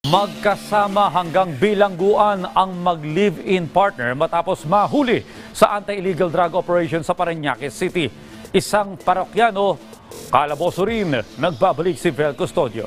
Magkasama hanggang bilangguan ang mag-live-in partner matapos mahuli sa anti-illegal drug operation sa Parañaque City. Isang parokyano, kalaboso rin, nagbabalik si Vel Custodio.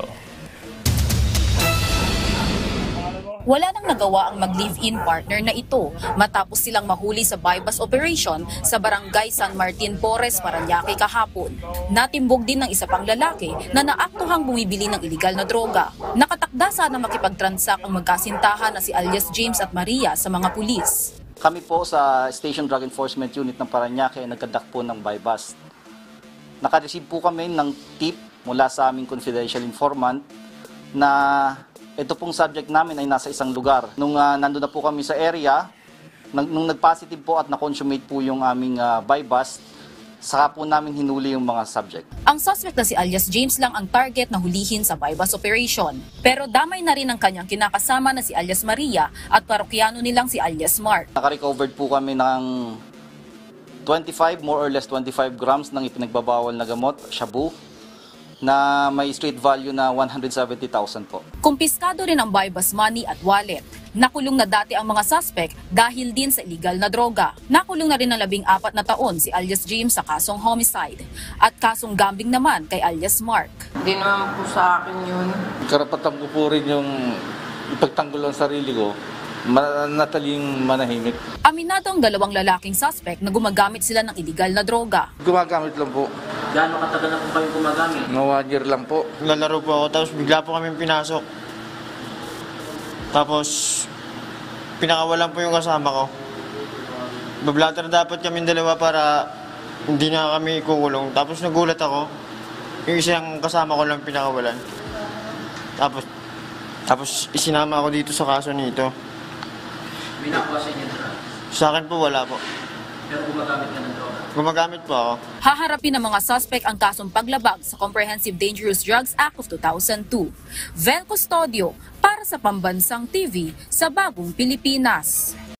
Wala nang nagawa ang mag-live-in partner na ito matapos silang mahuli sa bypass operation sa barangay San Martin Porres, Parañaque kahapon. Natimbog din ng isa pang lalaki na naaktuhang bumibili ng iligal na droga. Nakatakda sana makipagtransak ang magkasintahan na si alias James at Maria sa mga pulis. Kami po sa Station Drug Enforcement Unit ng Parañaque ay nagkadak po ng bypass. Nakareceive po kami ng tip mula sa aming confidential informant na ito pong subject namin ay nasa isang lugar. Nung nandun na po kami sa area, nung nag-positive po at na-consummate po yung aming bypass, saka po namin hinuli yung mga subject. Ang suspect na si alias James lang ang target na hulihin sa bypass operation. Pero damay na rin ang kanyang kinakasama na si alias Maria at parokyano nilang si alias Mark. Naka-recovered po kami ng more or less 25 grams ng ipinagbabawal na gamot, shabu, na may street value na 170,000 po. Kumpiskado rin ang bypass money at wallet. Nakulong na dati ang mga suspect dahil din sa illegal na droga. Nakulong na rin ng 14 na taon si alias James sa kasong homicide at kasong gambling naman kay alias Mark. Hindi naman po sa akin yun. Karapatan ko po rin yung ipagtanggol ang sarili ko, nataling manahimik. Aminado ang dalawang lalaking suspect na gumagamit sila ng illegal na droga. Gumagamit lang po. Gaano katagal na po kayong gumagamit? No, 1 year lang po. Lalaro po ako, tapos bigla po kami pinasok. Tapos, pinakawalan po yung kasama ko. Bablatter dapat kami dalawa para hindi na kami kukulong. Tapos nagulat ako, yung isang kasama ko lang pinakawalan. Tapos isinama ako dito sa kaso nito. May nakuha sa inyo na? Sa akin po wala po. Pero gumagamit ka ng droga? Gumagamit po ako. Haharapin ng mga suspect ang kasong paglabag sa Comprehensive Dangerous Drugs Act of 2002. Vel Custodio para sa Pambansang TV sa Bagong Pilipinas.